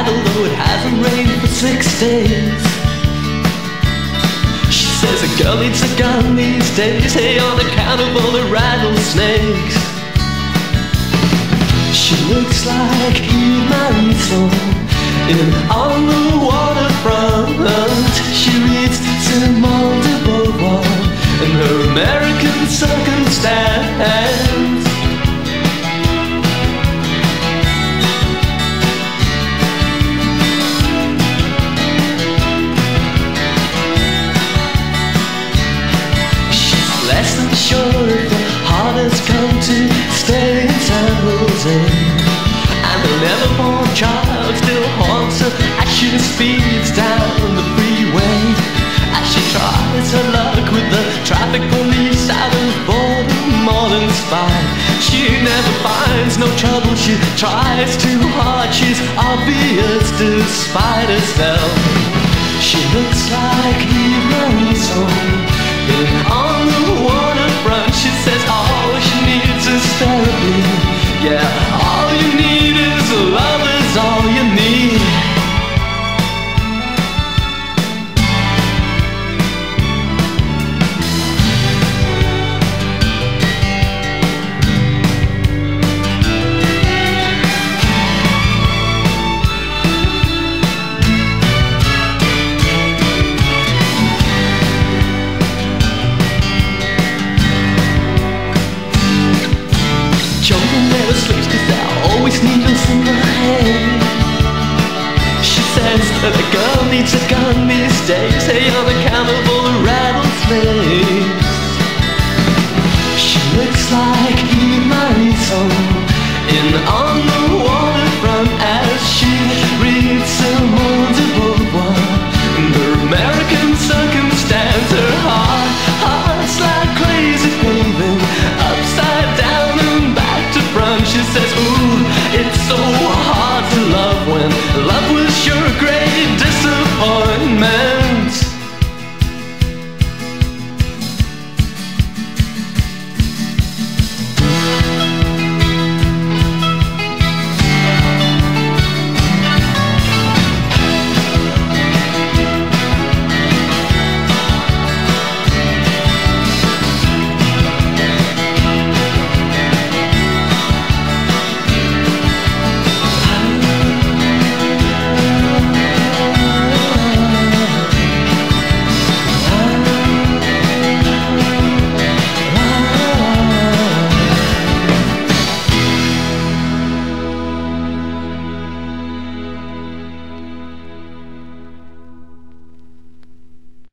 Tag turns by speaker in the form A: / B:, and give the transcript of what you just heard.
A: although it hasn't rained for 6 days. She says a girl needs a gun these days, hey, on account of all the rattlesnakes. She looks like Eve Marisol on the waterfront. She reads Simone de Beauvoir and her American Circumstance. She's less than sure if the heart has come to stay in San Jose, and the never-born child still haunts her as she speeds down the freeway. As she tries her luck with the traffic police out of boredom or inspired, she never finds no trouble. She tries too hard, she's obvious despite herself. She looks like Eve Marisol on the waterfront. She says all she needs is therapy. Yeah, all you need is love is all you need. Children never sleeps 'cause there are always needles in her head. She says that a girl needs a gun these days, hey, on account of all the rattlesnakes. She looks like Eve Marisol on the